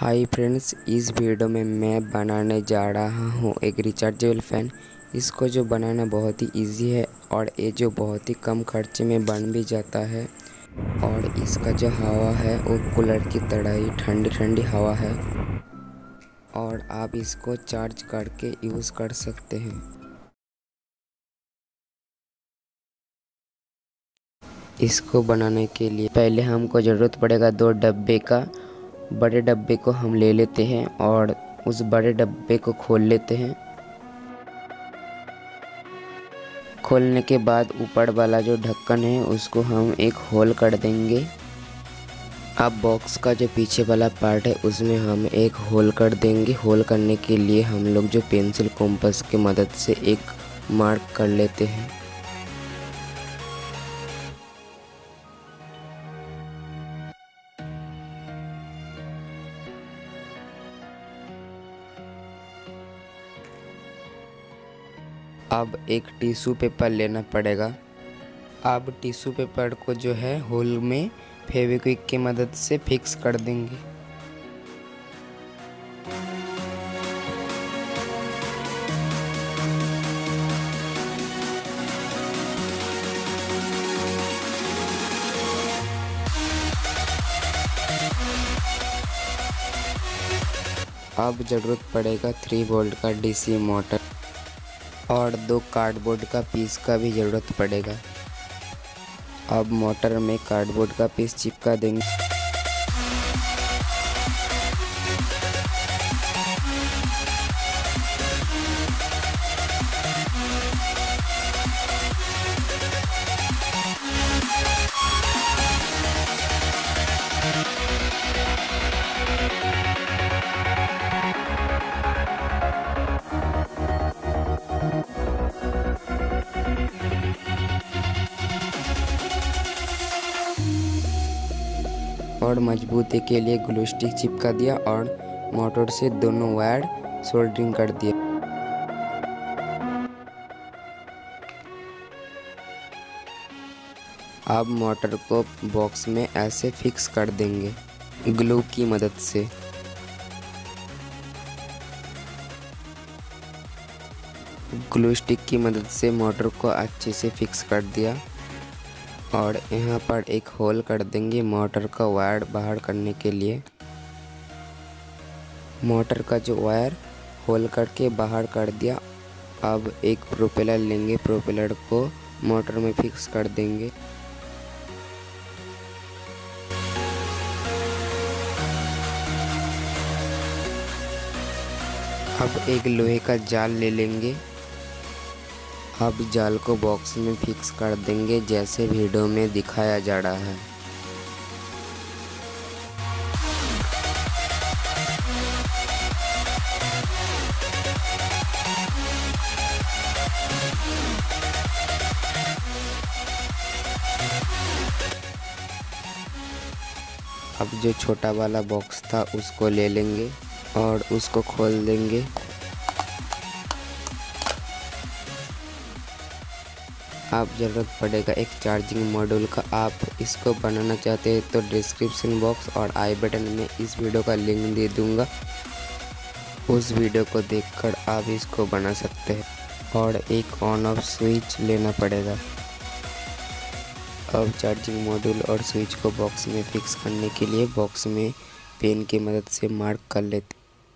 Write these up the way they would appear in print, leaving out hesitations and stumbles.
Hi friends, इस video में मैं बनाने जा रहा हूँ एक रिचार्जेबल फ़ैन। इसको जो बनाना बहुत ही इजी है और ये जो बहुत ही कम खर्चे में बन भी जाता है। और इसका जो हवा है वो कूलर की तरह ही ठंडी ठंडी हवा है और आप इसको चार्ज करके यूज़ कर सकते हैं। इसको बनाने के लिए पहले हमको ज़रूरत पड़ेगा 2 डब्बे का। बड़े डब्बे को हम ले लेते हैं और उस बड़े डब्बे को खोल लेते हैं। खोलने के बाद ऊपर वाला जो ढक्कन है उसको हम एक होल कर देंगे। अब बॉक्स का जो पीछे वाला पार्ट है उसमें हम एक होल कर देंगे। होल करने के लिए हम लोग जो पेंसिल कॉम्पास की मदद से एक मार्क कर लेते हैं। अब एक टिश्यू पेपर लेना पड़ेगा। अब टिश्यू पेपर को जो है होल में फेविक्विक की मदद से फिक्स कर देंगे। अब ज़रूरत पड़ेगा 3 वोल्ट का डीसी मोटर और 2 कार्डबोर्ड का पीस का भी ज़रूरत पड़ेगा। अब मोटर में कार्डबोर्ड का पीस चिपका देंगे। और मजबूती के लिए ग्लू स्टिक चिपका दिया और मोटर से दोनों वायर सोल्डरिंग कर दिया। अब मोटर को बॉक्स में ऐसे फिक्स कर देंगे ग्लू की मदद से। ग्लू स्टिक की मदद से मोटर को अच्छे से फिक्स कर दिया और यहाँ पर एक होल कर देंगे मोटर का वायर बाहर करने के लिए। मोटर का जो वायर होल करके बाहर कर दिया। अब एक प्रोपेलर लेंगे, प्रोपेलर को मोटर में फिक्स कर देंगे। अब एक लोहे का जाल ले लेंगे। अब जाल को बॉक्स में फिक्स कर देंगे जैसे वीडियो में दिखाया जा रहा है। अब जो छोटा वाला बॉक्स था उसको ले लेंगे और उसको खोल देंगे। अब ज़रूरत पड़ेगा एक चार्जिंग मॉड्यूल का। आप इसको बनाना चाहते हैं तो डिस्क्रिप्शन बॉक्स और आई बटन में इस वीडियो का लिंक दे दूंगा। उस वीडियो को देखकर आप इसको बना सकते हैं। और एक ऑन ऑफ स्विच लेना पड़ेगा। अब चार्जिंग मॉड्यूल और स्विच को बॉक्स में फिक्स करने के लिए बॉक्स में पेन की मदद से मार्क कर लेते।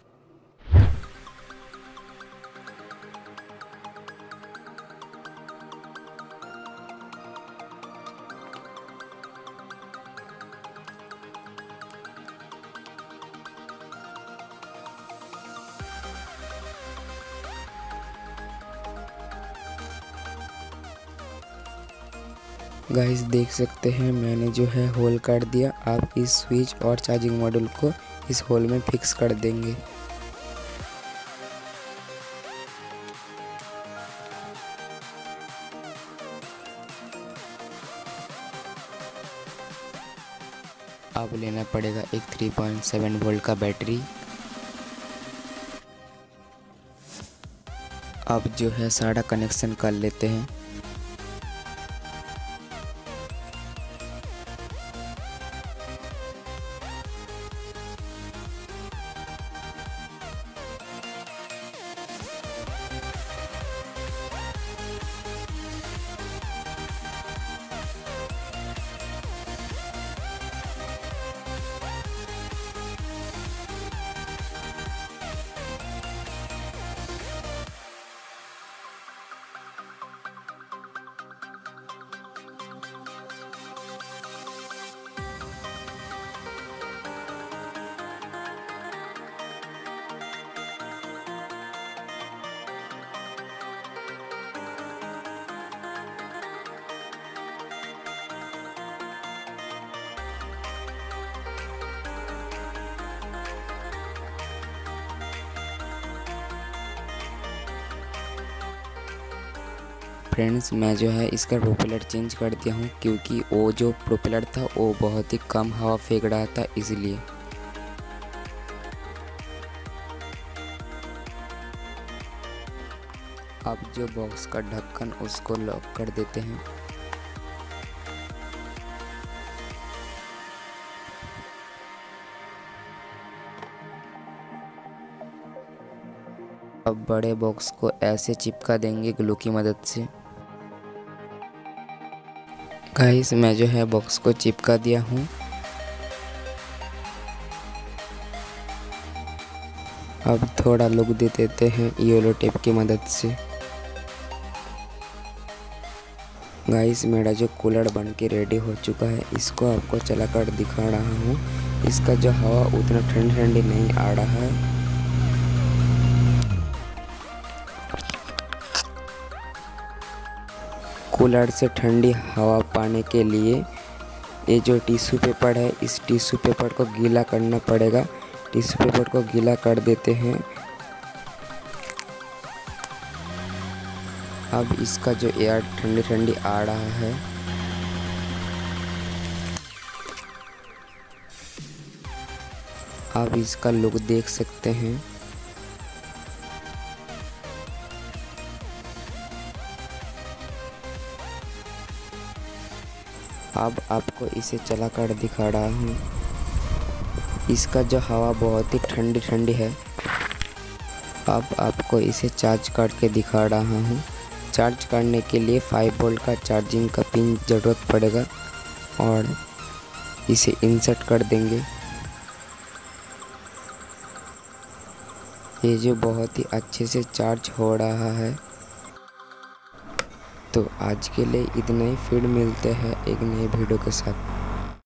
गाइस देख सकते हैं मैंने जो है होल कर दिया। आप इस स्विच और चार्जिंग मॉड्यूल को इस होल में फिक्स कर देंगे। अब लेना पड़ेगा एक 3.7 वोल्ट का बैटरी। अब जो है सारा कनेक्शन कर लेते हैं। फ्रेंड्स मैं जो है इसका प्रोपेलर चेंज कर दिया हूँ, क्योंकि वो जो प्रोपेलर था वो बहुत ही कम हवा फेंक रहा था, इसलिए। अब जो बॉक्स का ढक्कन उसको लॉक कर देते हैं। अब बड़े बॉक्स को ऐसे चिपका देंगे ग्लू की मदद से। गाइस मैं जो है बॉक्स को चिपका दिया हूँ। अब थोड़ा लुक दे देते हैं येलो टेप की मदद से। गाइस मेरा जो कूलर बन के रेडी हो चुका है, इसको आपको चला कर दिखा रहा हूँ। इसका जो हवा उतना ठंडी नहीं आ रहा है। कूलर से ठंडी हवा पाने के लिए ये जो टिश्यू पेपर है, इस टिश्यू पेपर को गीला करना पड़ेगा। टिश्यू पेपर को गीला कर देते हैं। अब इसका जो एयर ठंडी आ रहा है। आप इसका लुक देख सकते हैं। अब आपको इसे चला कर दिखा रहा हूँ। इसका जो हवा बहुत ही ठंडी है। अब आपको इसे चार्ज करके दिखा रहा हूँ। चार्ज करने के लिए 5 वोल्ट का चार्जिंग का पिन ज़रूरत पड़ेगा और इसे इंसर्ट कर देंगे। ये जो बहुत ही अच्छे से चार्ज हो रहा है। तो आज के लिए इतना ही, फिर मिलते हैं एक नए वीडियो के साथ।